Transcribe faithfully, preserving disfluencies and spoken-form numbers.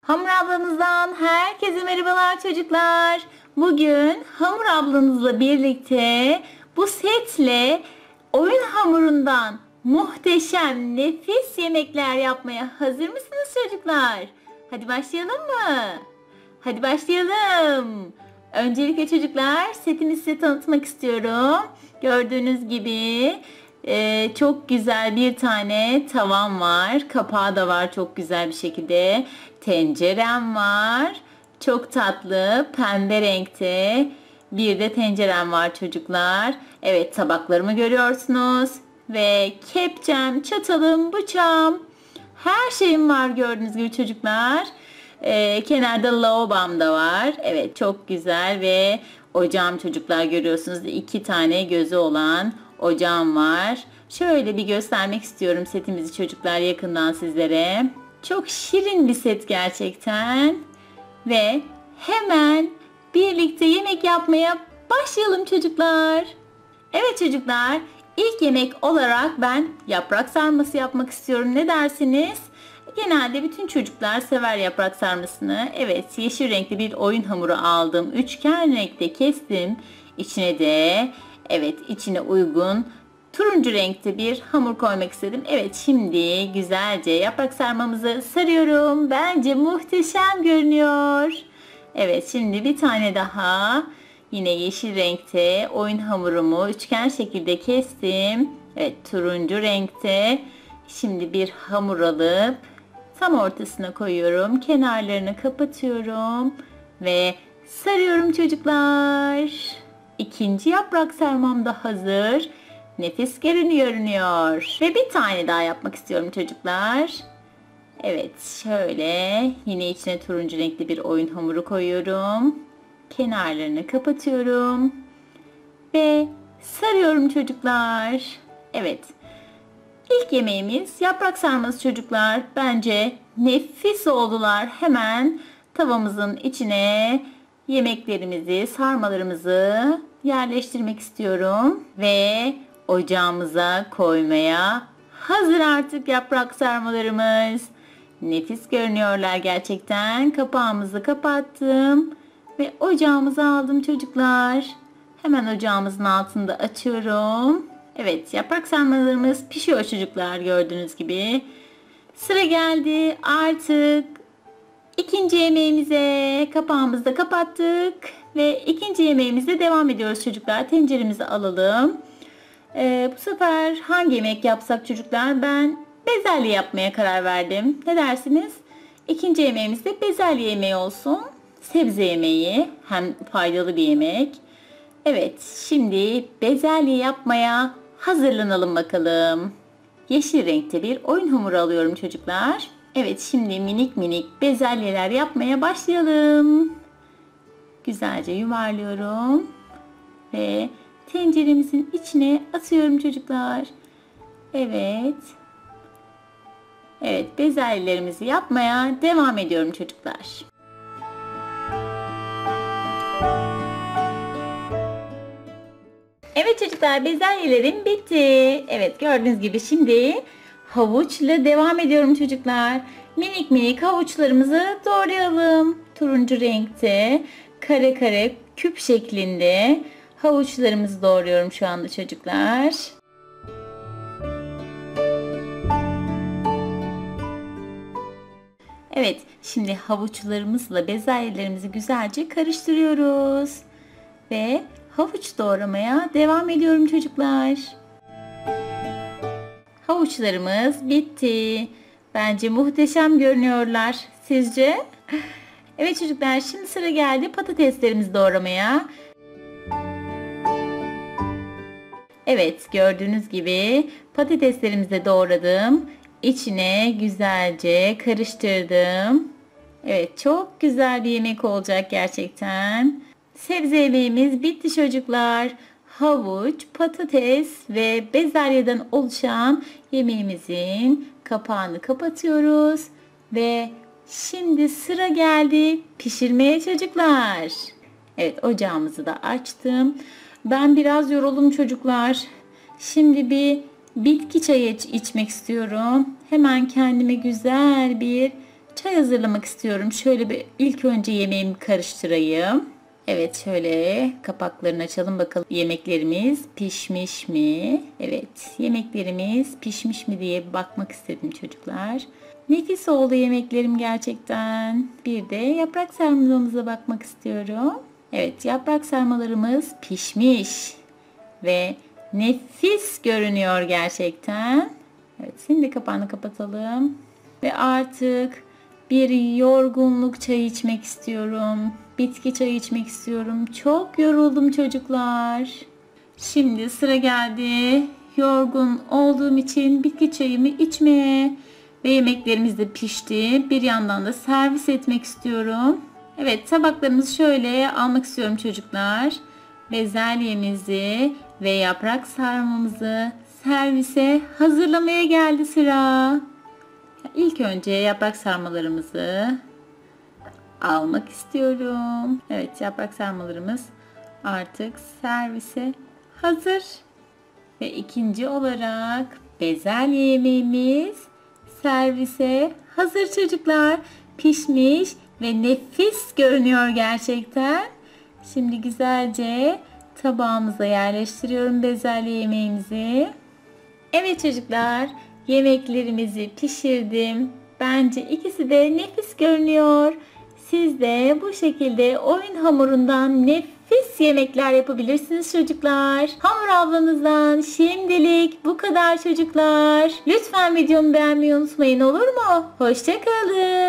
Hamur ablanızdan herkese merhabalar çocuklar. Bugün Hamur ablanızla birlikte bu setle oyun hamurundan muhteşem, nefis yemekler yapmaya hazır mısınız çocuklar? Hadi başlayalım mı? Hadi başlayalım. Öncelikle çocuklar setimi size tanıtmak istiyorum. Gördüğünüz gibi Ee, çok güzel bir tane tavam var. Kapağı da var çok güzel bir şekilde. Tencerem var. Çok tatlı pembe renkte. Bir de tencerem var çocuklar. Evet, tabaklarımı görüyorsunuz. Ve kepçem, çatalım, bıçağım. Her şeyim var gördüğünüz gibi çocuklar. Ee, kenarda lavabom da var. Evet, çok güzel ve ocağım çocuklar görüyorsunuz. İki tane gözü olan ocağım var. Şöyle bir göstermek istiyorum setimizi çocuklar yakından sizlere. Çok şirin bir set gerçekten. Ve hemen birlikte yemek yapmaya başlayalım çocuklar. Evet çocuklar, ilk yemek olarak ben yaprak sarması yapmak istiyorum. Ne dersiniz? Genelde bütün çocuklar sever yaprak sarmasını. Evet, yeşil renkli bir oyun hamuru aldım. Üçgen renkte kestim. İçine de evet içine uygun turuncu renkte bir hamur koymak istedim. Evet, şimdi güzelce yaprak sarmamızı sarıyorum. Bence muhteşem görünüyor. Evet, şimdi bir tane daha yine yeşil renkte oyun hamurumu üçgen şekilde kestim. Evet, turuncu renkte. Şimdi bir hamur alıp tam ortasına koyuyorum. Kenarlarını kapatıyorum ve sarıyorum çocuklar. İkinci yaprak sarmam da hazır. Nefis görünüyor. Ve bir tane daha yapmak istiyorum çocuklar. Evet, şöyle yine içine turuncu renkli bir oyun hamuru koyuyorum. Kenarlarını kapatıyorum. Ve sarıyorum çocuklar. Evet. İlk yemeğimiz yaprak sarması çocuklar. Bence nefis oldular. Hemen tavamızın içine yemeklerimizi, sarmalarımızı yerleştirmek istiyorum. Ve ocağımıza koymaya hazır artık yaprak sarmalarımız. Nefis görünüyorlar gerçekten. Kapağımızı kapattım. Ve ocağımıza aldım çocuklar. Hemen ocağımızın altını da açıyorum. Evet, yaprak sarmalarımız pişiyor çocuklar gördüğünüz gibi. Sıra geldi artık ikinci yemeğimize. Kapağımızı da kapattık. Ve ikinci yemeğimize devam ediyoruz çocuklar. Tenceremizi alalım. Ee, bu sefer hangi yemek yapsak çocuklar? Ben bezelye yapmaya karar verdim. Ne dersiniz? İkinci yemeğimiz de bezelye yemeği olsun. Sebze yemeği. Hem faydalı bir yemek. Evet, şimdi bezelye yapmaya hazırlanalım bakalım. Yeşil renkte bir oyun hamuru alıyorum çocuklar. Evet, şimdi minik minik bezelyeler yapmaya başlayalım. Güzelce yuvarlıyorum. Ve tenceremizin içine atıyorum çocuklar. Evet. Evet, bezelyelerimizi yapmaya devam ediyorum çocuklar. Evet çocuklar, bezelyelerim bitti. Evet, gördüğünüz gibi şimdi havuçla devam ediyorum çocuklar. Minik minik havuçlarımızı doğrayalım. Turuncu renkte kare kare küp şeklinde havuçlarımızı doğruyorum şu anda çocuklar. Evet, şimdi havuçlarımızla bezelyelerimizi güzelce karıştırıyoruz. Ve havuç doğramaya devam ediyorum çocuklar. Havuçlarımız bitti. Bence muhteşem görünüyorlar. Sizce? Evet çocuklar, şimdi sıra geldi patateslerimizi doğramaya. Evet, gördüğünüz gibi patateslerimizi de doğradım. İçine güzelce karıştırdım. Evet, çok güzel bir yemek olacak gerçekten. Sebze yemeğimiz bitti çocuklar. Havuç, patates ve bezelyeden oluşan yemeğimizin kapağını kapatıyoruz. Ve şimdi sıra geldi pişirmeye çocuklar. Evet, ocağımızı da açtım. Ben biraz yoruldum çocuklar. Şimdi bir bitki çayı iç- içmek istiyorum. Hemen kendime güzel bir çay hazırlamak istiyorum. Şöyle bir ilk önce yemeğimi karıştırayım. Evet, şöyle kapaklarını açalım bakalım yemeklerimiz pişmiş mi? Evet, yemeklerimiz pişmiş mi diye bakmak istedim çocuklar. Nefis oldu yemeklerim gerçekten. Bir de yaprak sarmalarımıza bakmak istiyorum. Evet, yaprak sarmalarımız pişmiş ve nefis görünüyor gerçekten. Evet, şimdi kapağını kapatalım. Ve artık bir yorgunluk çayı içmek istiyorum. Bitki çayı içmek istiyorum. Çok yoruldum çocuklar. Şimdi sıra geldi. Yorgun olduğum için bitki çayımı içmeye. Ve yemeklerimiz de pişti. Bir yandan da servis etmek istiyorum. Evet, tabaklarımızı şöyle almak istiyorum çocuklar. Bezelyemizi ve yaprak sarmamızı servise hazırlamaya geldi sıra. İlk önce yaprak sarmalarımızı almak istiyorum. Evet, yaprak sarmalarımız artık servise hazır. Ve ikinci olarak bezelye yemeğimiz servise hazır çocuklar. Pişmiş ve nefis görünüyor gerçekten. Şimdi güzelce tabağımıza yerleştiriyorum bezelye yemeğimizi. Evet çocuklar, yemeklerimizi pişirdim. Bence ikisi de nefis görünüyor. Siz de bu şekilde oyun hamurundan nefis yemekler yapabilirsiniz çocuklar. Hamur ablanızdan şimdilik bu kadar çocuklar. Lütfen videomu beğenmeyi unutmayın, olur mu? Hoşça kalın.